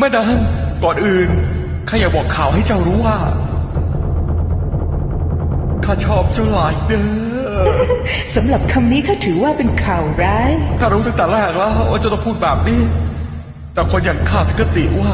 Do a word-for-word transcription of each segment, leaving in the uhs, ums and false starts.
ม่นางก่อนอื่นข้าอยากบอกข่าวให้เจ้ารู้ว่าข้าชอบเจ้าหลายเด้อสำหรับคำนี้ข้าถือว่าเป็นข่าวร้ายข้ารู้ตั้งแต่แรกแล้วว่าเจ้าต้องพูดแบบนี้แต่คนอย่างข้าถึงกติว่า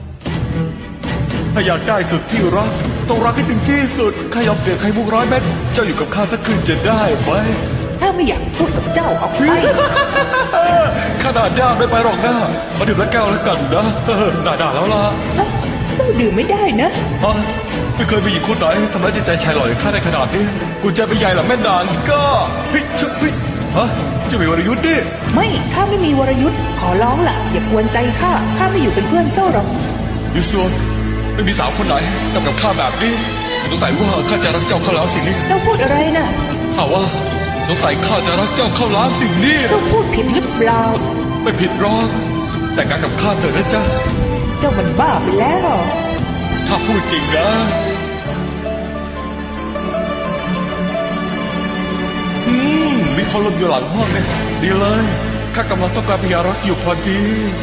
ถ้าอยากได้สุดที่รักต้องรักให้ถึงที่สุดข้ายอมเสียไข่มุกร้อยเม็ดเจ้าอยู่กับข้าสักคืนจะได้ไหมถ้าไม่อยากพูดกับเจ้าออกไปขนาดย่าไม่ไปหรอกนะมาดื่มแล้วแก้วแล้วกันนะด่าด่าแล้วล่ะเจ้าดื่มไม่ได้นะไม่เคยมีหญิงคนไหนทำร้ายจิตใจชายหล่ออย่างข้าได้ขนาดนี้กุญแจเป็นใหญ่หรอแม่นางก็เฮ้ยชุบเฮ้ยฮะจะมีวรยุทธ์ดิไม่ข้าไม่มีวรยุทธ์ขอร้องล่ะอย่ากวนใจข้าข้าไม่อยู่เป็นเพื่อนเจ้าหรอกยูซัวไม่มีสาวคนไหนทำกับข้าแบบนี้สงสัยว่าข้าจะรักเจ้าเข้าแล้วสิ่งนี้เจ้าพูดอะไรนะข้าว่าสงสัยข้าจะรักเจ้าเข้าแล้วสิ่งนี้เจ้าพูดผิดหรือเปล่าไม่ผิดหรอกแต่งงานกับข้าเถอะนะจ๊ะเจ้ามันบ้าไปแล้วถ้าพูดจริงนะอืมมีคนลมอยู่หลังห้องเนี่ยดีเลยข้ากำลังต้องการพยารักอยู่พอดี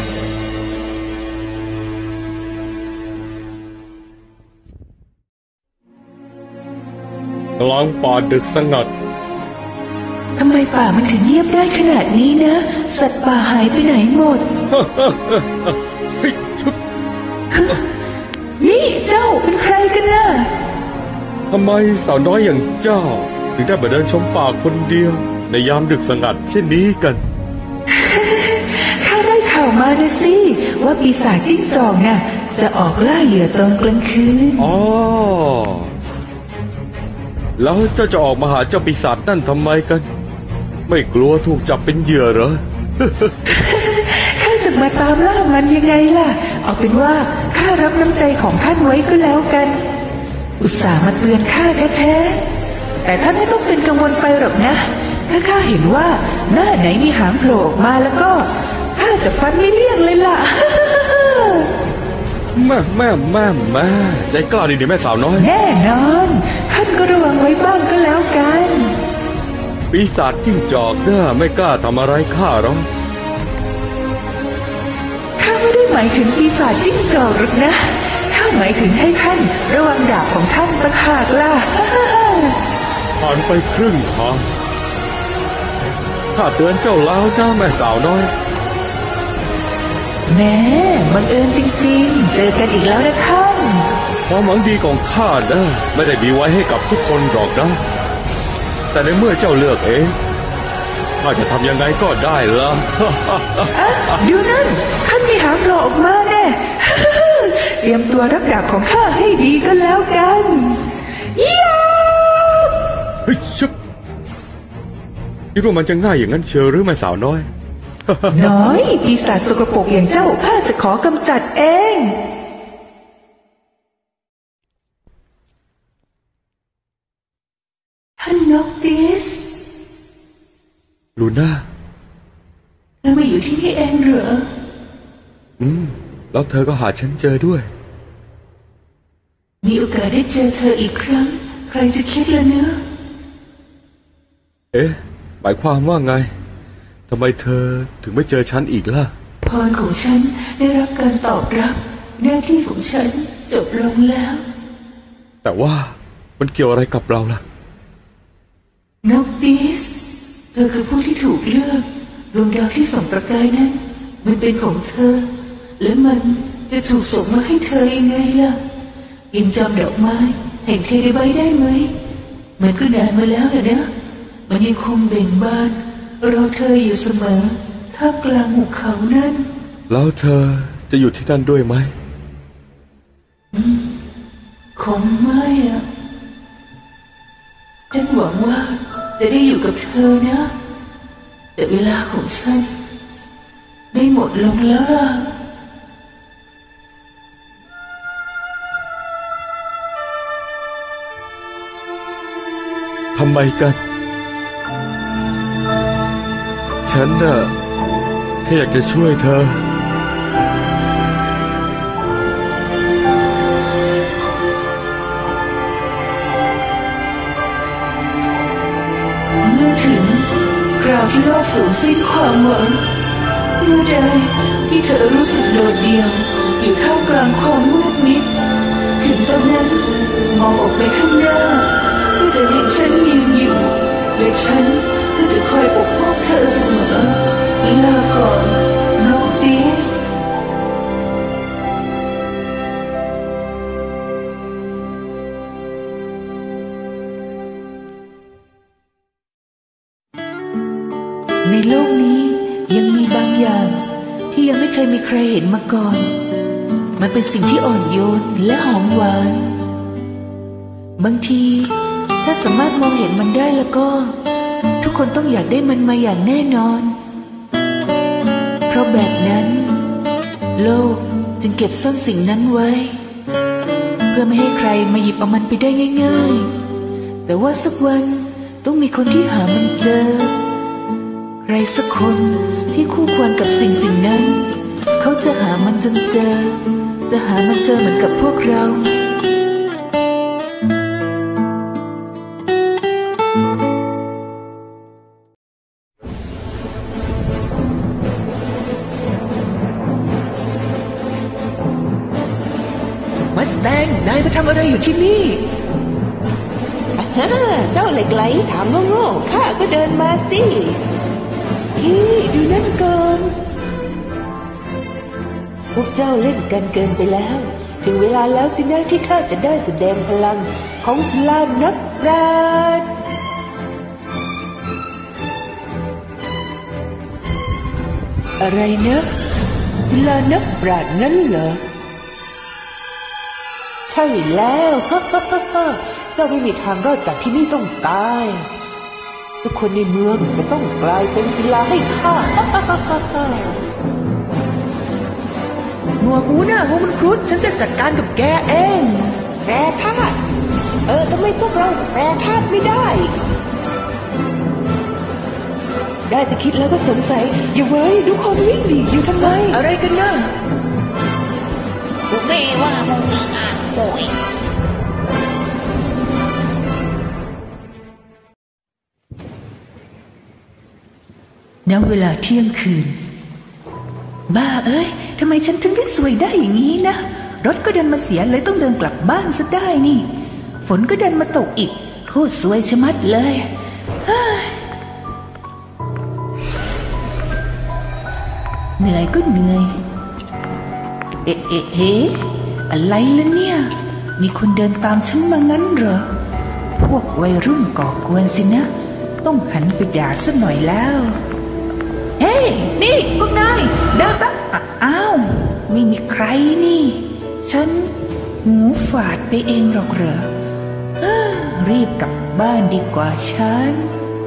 กลางป่าดึกสงัดทำไมป่ามันถึงเงียบได้ขนาดนี้นะสัตว์ป่าหายไปไหนหมดเฮ้ยชุบนี่เจ้าเป็นใครกันนะทำไมสาวน้อยอย่างเจ้าถึงได้มาเดินชมป่าคนเดียวในยามดึกสงัดเช่นนี้กันข้าได้ข่าวมานะสิว่าปีศาจจิ้งจอกน่ะจะออกล่าเหยื่อตอนกลางคืนอ๋อแล้วเจ้าจะออกมาหาเจ้าปีศาจนั่นทำไมกันไม่กลัวถูกจับเป็นเหยื่อเหรอข้าจะมาตามล่ามันยังไงล่ะเอาเป็นว่าข้ารับน้ำใจของท่านไว้ก็แล้วกันอุตส่าห์มาเตือนข้าแท้ๆแต่ท่านไม่ต้องเป็นกังวลไปหรอกนะถ้าข้าเห็นว่าหน้าไหนมีหางโผล่ออกมาแล้วก็ข้าจะฟันไม่เลี่ยงเลยล่ะแม่แม่แม่แม่ใจกล้าดีดีแม่สาวน้อยแน่นอนท่านก็ระวังไว้บ้างก็แล้วกันปีศาจจิ้งจอกน่ะไม่กล้าทำอะไรข้าหรอกข้าไม่ได้หมายถึงปีศาจจิ้งจอกหรอกนะข้าหมายถึงให้ท่านระวังดาบของท่านต่างหากล่ะผ่านไปครึ่งทางข้าเตือนเจ้าแล้วนะแม่สาวน้อยแม่บังเอิญจริงๆเจอกันอีกแล้วนะท่านความหวังดีของข้านะไม่ได้มีไว้ให้กับทุกคนหรอกนะแต่ในเมื่อเจ้าเลือกเองข้าจะทำยังไงก็ได้ละดูนั่นท่านมีหางโผล่ออกมาแน่เตรียมตัวรับดาบของข้าให้ดีก็แล้วกันยี่เฮ้ยชุบคิดว่ามันจะง่ายอย่างนั้นเชียวหรือไม่สาวน้อยน้อยปีศาจสกปรกอย่างเจ้าข้าจะขอกำจัดเองท่านนกติสลูน่าเธอมาอยู่ที่นี่เองเหรออืมแล้วเธอก็หาฉันเจอด้วยมีโอกาสได้เจอเธออีกครั้งใครจะคิดล่ะเนอะเอ๊ะหมายความว่าไงทำไมเธอถึงไม่เจอฉันอีกล่ะพรของฉันได้รับการตอบรับหน้าที่ของฉันจบลงแล้วแต่ว่ามันเกี่ยวอะไรกับเราล่ะนกติสเธอคือผู้ที่ถูกเลือกดวงดาวที่ส่องประกายนั้นมันเป็นของเธอและมันจะถูกส่งมาให้เธอยังไงล่ะยังจำดอกไม้แห่งเทเรไบได้ไหมมันก็นานมาแล้วนะนะมันยังคงเบ่งบานรอเธออยู่เสมอท่ามกลางหุบเขานั้นแล้วเธอจะอยู่ที่นั่นด้วยไหมอืมคงไม่อะฉันหวังว่าจะได้อยู่กับเธอนะแต่เวลาของฉันได้หมดลงแล้วล่ะทำไมกันฉันน่ะแค่อยากจะช่วยเธอเมื่อถึงคราวที่โลกสูญสิ้นความหวังเมื่อใดที่เธอรู้สึกโดดเดี่ยวอยู่ท่ามกลางความมืดมิดถึงตอนนั้นมองออกไปข้างหน้าก็จะเห็นฉันยืนอยู่และฉันก็จะคอยปกป้องเธอเสมอลาก่อนนกดิสในโลกนี้ยังมีบางอย่างที่ยังไม่เคยมีใครเห็นมาก่อนมันเป็นสิ่งที่อ่อนโยนและหอมหวานบางทีถ้าสามารถมองเห็นมันได้แล้วก็ทุกคนต้องอยากได้มันมาอย่างแน่นอนเพราะแบบนั้นโลกจึงเก็บซ่อนสิ่งนั้นไว้เพื่อไม่ให้ใครมาหยิบเอามันไปได้ง่ายๆแต่ว่าสักวันต้องมีคนที่หามันเจอใครสักคนที่คู่ควรกับสิ่งสิ่งนั้นเขาจะหามันจนเจอจะหามันเจอเหมือนกับพวกเรามัสแตงนายมาทำอะไรอยู่ที่นี่เจ้าเหล็กไหลถามโง่ๆข้าก็เดินมาสิพี่ดูนั่นก่อนพวกเจ้าเล่นกันเกินไปแล้วถึงเวลาแล้วสินะที่ข้าจะได้แสดงพลังของศิลานักปราชญ์อะไรนะศิลานักปราชญ์งั้นเหรอใช่แล้วเจ้าไม่มีทางรอดจากที่นี่ต้องตายทุกคนในเมืองจะต้องกลายเป็นศิลาให้ข้าหัวหูหน้าหัวมันครุฑฉันจะจัดการกับแกเองแปรธาตุเออทำไมพวกเราแปรธาตุไม่ได้ได้แต่คิดแล้วก็สงสัยอย่าเว้ยดูคนวิ่งหนีอยู่ทำไมอะไรกันนะกูไม่ว่ามึงอีกอ่ะโอ้ยณเวลาเที่ยงคืนบ้าเอ้ยทำไมฉันถึงได้สวยได้อย่างนี้นะรถก็เดินมาเสียเลยต้องเดินกลับบ้านซะได้นี่ฝนก็เดินมาตกอีกโคตรสวยชะมัดเลยเหนื่อยก็เหนื่อยเอ๊ะเอ๊ะเอ๊ะอะไรล่ะเนี่ยมีคนเดินตามฉันมางั้นเหรอพวกวัยรุ่นก่อกวนสินะต้องหันไปด่าซะหน่อยแล้วเฮ้ยนี่พวกนายเดินปะอ้าวไม่มีใครนี่ฉันหูฝาดไปเองหรอกเหรอรีบกลับบ้านดีกว่าฉัน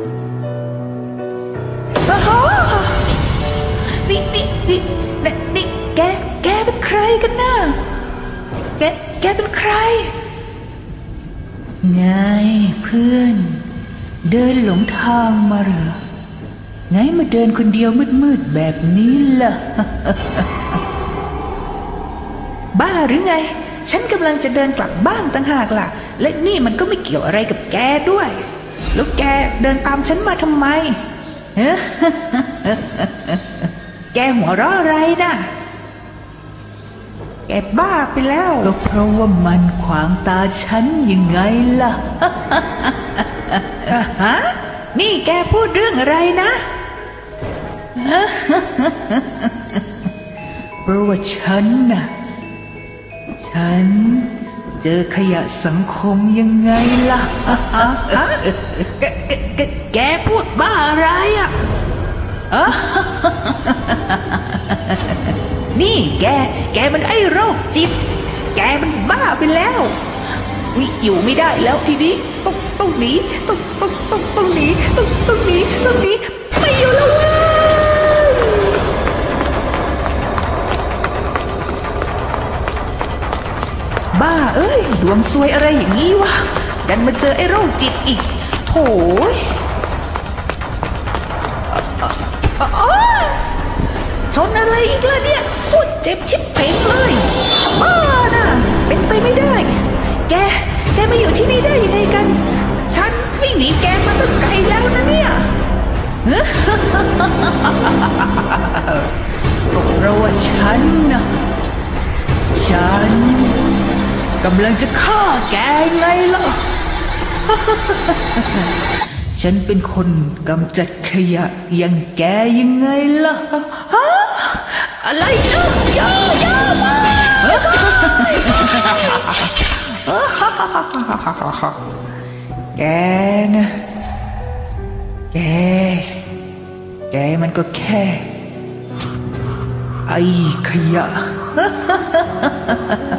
โอ้โหนี่นี่นี่นี่แกแกเป็นใครกันน่ะแกแกเป็นใครไงเพื่อนเดินหลงทางมาเหรอไงมาเดินคนเดียวมืดๆแบบนี้ล่ะ บ้าหรือไงฉันกำลังจะเดินกลับบ้านต่างหากล่ะและนี่มันก็ไม่เกี่ยวอะไรกับแกด้วยแล้วแกเดินตามฉันมาทำไม แกหัวเราะอะไรนะแกบ้าไปแล้วก็เพราะว่ามันขวางตาฉันยังไงล่ะ ฮะนี่แกพูดเรื่องอะไรนะ เพราะว่าฉันน่ะฉันเจอขยะสังคมยังไงล่ะ แกแกแกพูดบ้าอะไรอ่ะ นี่แกแกมันไอ้โรคจิตแกมันบ้าไปแล้ววิอยู่ไม่ได้แล้วทีนี้ต้องต้องหนีต้องต้องต้องต้องหนีต้องต้องหนีต้องหนีไม่อยู่แล้วเว้ยบ้าเอ้ยดวงซวยอะไรอย่างนี้วะดันมาเจอไอ้โรคจิตอีกโถ่ชนอะไรอีกล่ะเนี่ยโคตรเจ็บชิบเป่งเลยบ้าน่ะเป็นไปไม่ได้แกแกมาอยู่ที่นี่ได้ยังไงกันฉันวิ่งหนีแกมาตั้งไกลแล้วนะเนี่ยก็เพราะว่าฉันน่ะฉันกำลังจะฆ่าแกไงล่ะ ฉันเป็นคนกำจัดขยะอย่างแกยังไงล่ะฮะอะไรเนาะเยอะเยอะมากแกนะแกแกมันก็แค่ไอ้ขยะ